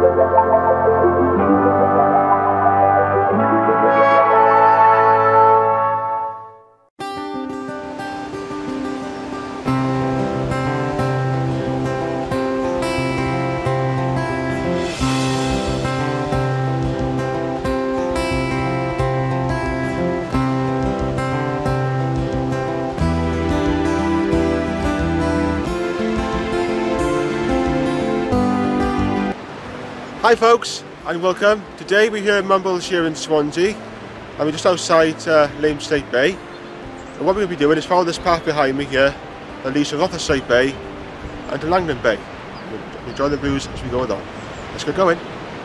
Hi folks and welcome. Today we're here in Mumbles here in Swansea and we're just outside Limeslade Bay, and what we're going to be doing is follow this path behind me here that leads to Rotherslade Bay and to Langland Bay. We'll enjoy the views as we go along. Let's get going.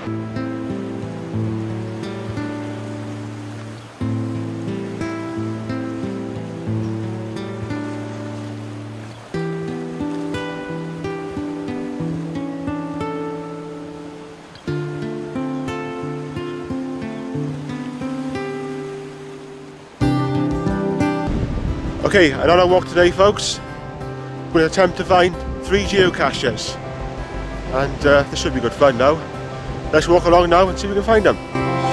Okay, and on our walk today folks, we'll attempt to find 3 geocaches, and this should be good fun now. Let's walk along now and see if we can find them.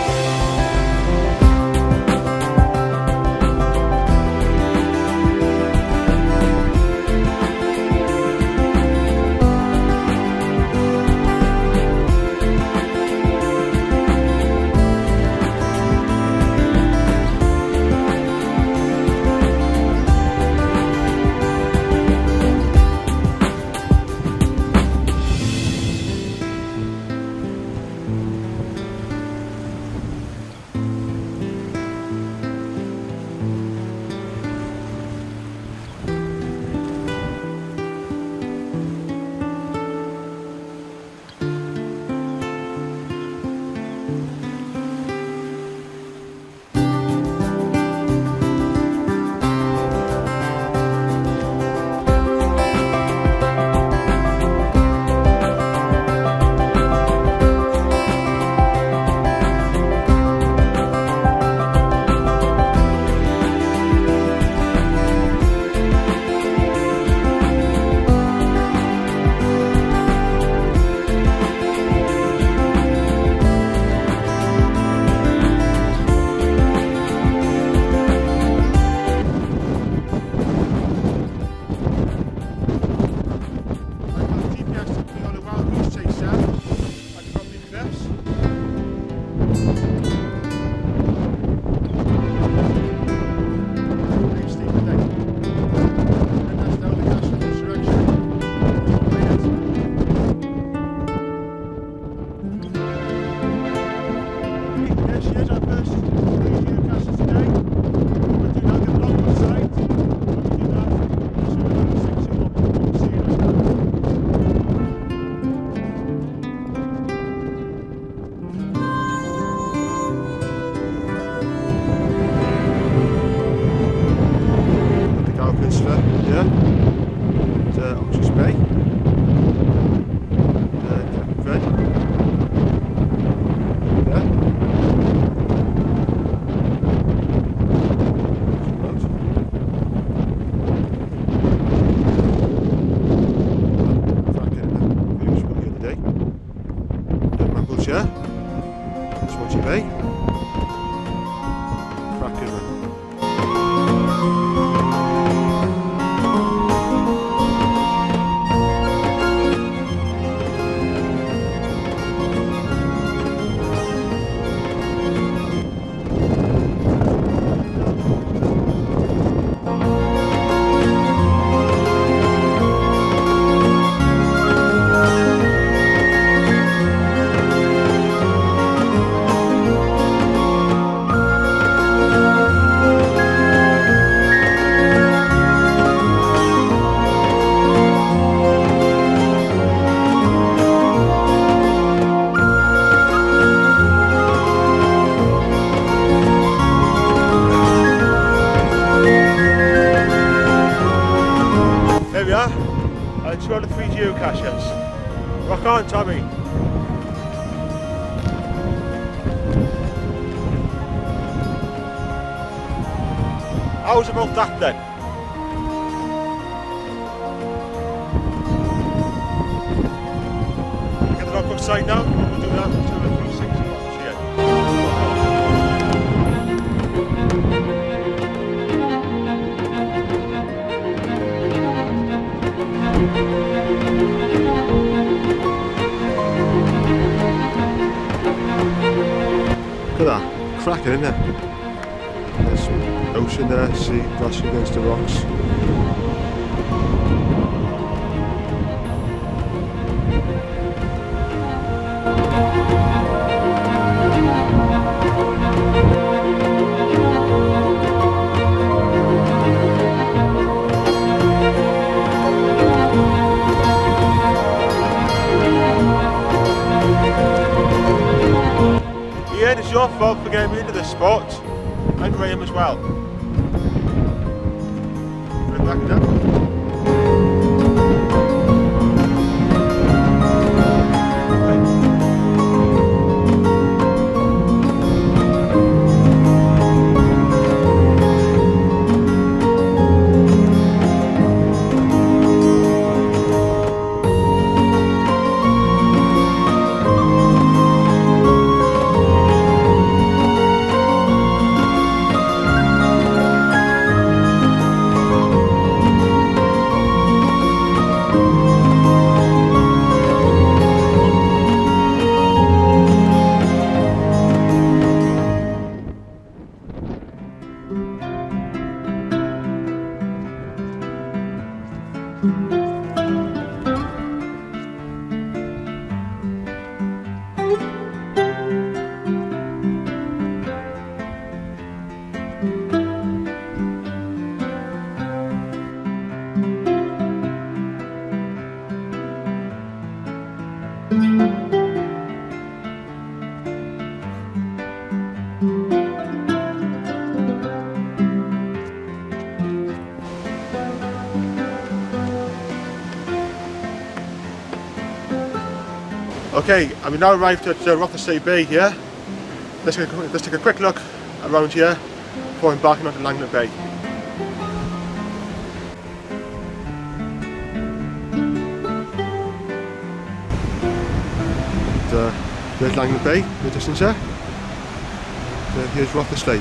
Gower Peninsula here at Swansea Bay. Fred. There. Mumbles here, Swansea Bay. Cracking one. There we are, and 2 out of 3 geocaches. Rock on, Tommy. How's about that then? Get the rock outside now. do that, let's do a 360 watch here. Look at that, cracking, isn't it? There's some ocean there, sea dashing against the rocks. Ian, it's your fault for getting me into this sport, and Graham as well. We're back now. Okay, and we've now arrived at Rotherslade Bay here. Let's take a quick look around here before embarking onto Langland Bay. There's Langland Bay in the distance there. Here's Rotherslade.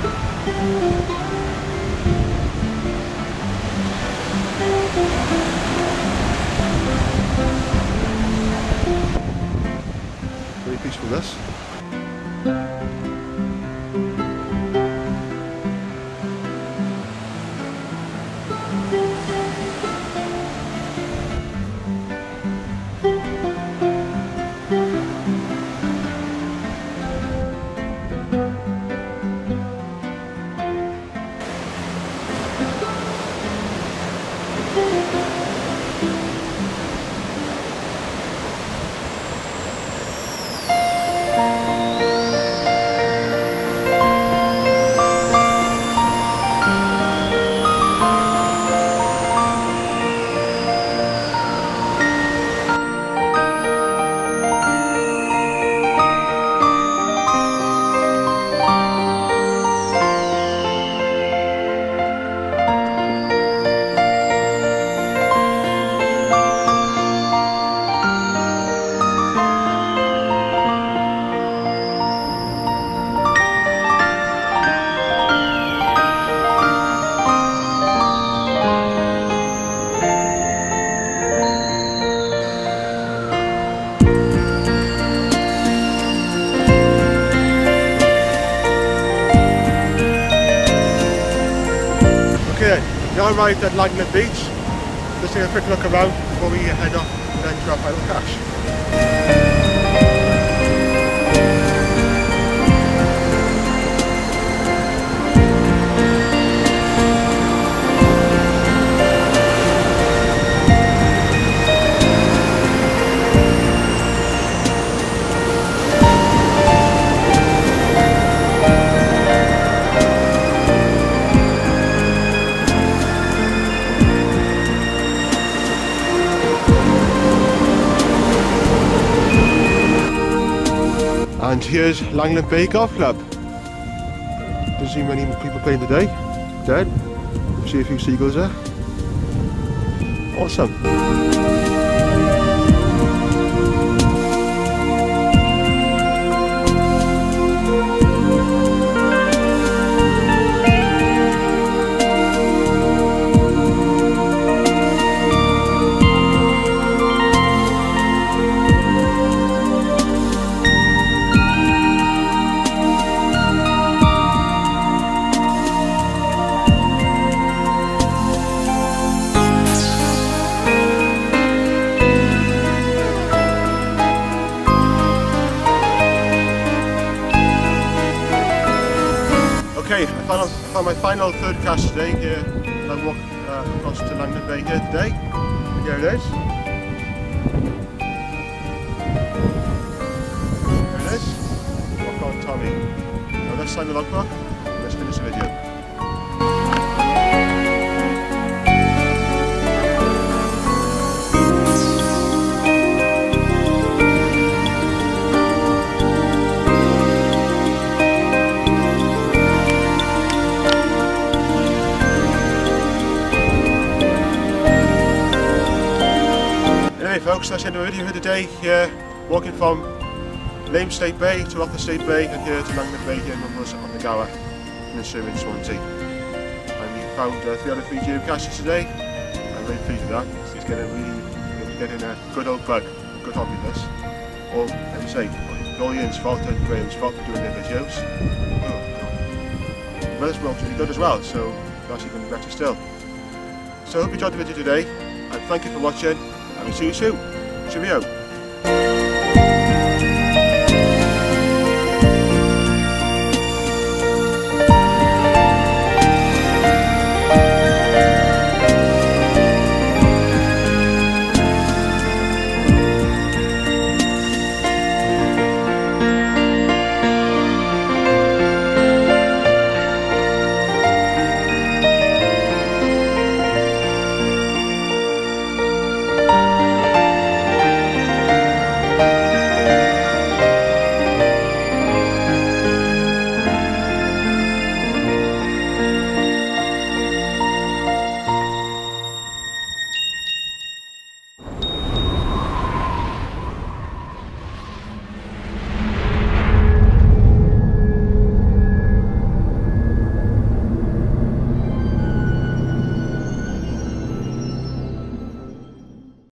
Very peaceful this. Okay, now arrived at Langland Beach. Let's take a quick look around before we head off and then to our final cache. And here's Langland Bay Golf Club. Doesn't see many people playing today. Dead. See a few seagulls there. Awesome. Okay, I found my final third cast today here. I walk across to Langland Bay here today. And here it is. There it is. Walk on Tommy. Now let's sign the logbook and let's finish the video. Anyway folks, that's the end of the video here today, here walking from Limeslade Bay to Rotherslade Bay and here to Langland Bay here in Mumbles on the Gower Peninsula in Swansea. And we found 3 out of 3 geocaches today. I'm really pleased with that. It's getting a good old bug, a good hobby this. Or, let me say, all Ian's fault and Graham's fault for doing their videos. The weather's really good as well, so that's even better still. So I hope you enjoyed the video today, and thank you for watching. I will see you soon. Cheerio.